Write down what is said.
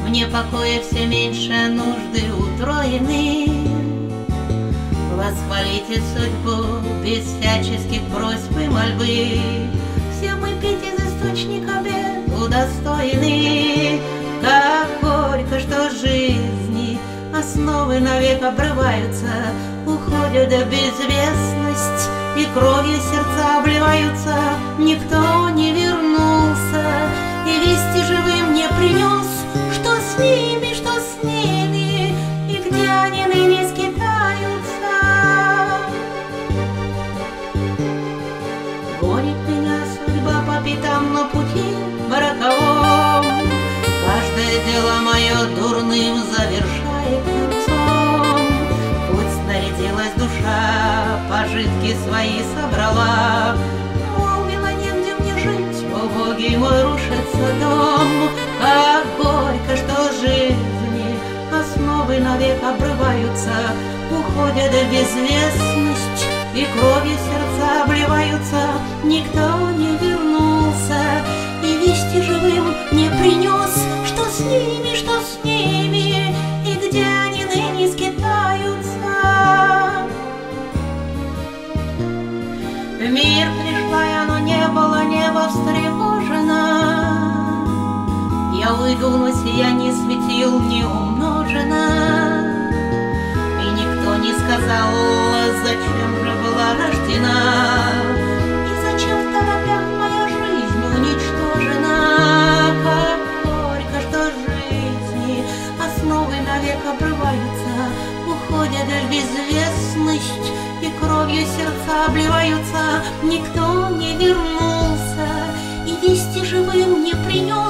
Мне покоя все меньше, нужды утроены. Восхвалите судьбу без всяческих просьб и мольбы. Все мы пить из источника бед удостоены. Как горько, что жизни основы навек обрываются, уходят в безвестность, и кровью сердца обливаются. Никто не вернулся, и вести живым не принес. Что с ними, что с ними, и где они ныне скитаются? Гонит меня судьба по пятам на пути роковом. Каждое дело мое дурным завершает концом. Путь снарядилась душа, пожитки свои собрала. Молвила, негде мне жить, убогий мой рушится дом. Как горько, что жизни основы навек обрываются, уходят в безвестность, и кровью сердца обливаются. Никто не вернулся, и вести живым не принес. Что с ними, что с ними, и где они ныне скитаются? В мир пришла я, но не было небо встревожено. Я уйду, но сияние светил не умножено. И никто не сказал, зачем же была рождена, и зачем в торопях моя жизнь уничтожена. Как горько, что жизни основы навек обрываются, уходят в безвестность, и кровью сердца обливаются. Никто не вернулся, и вести живым не принес.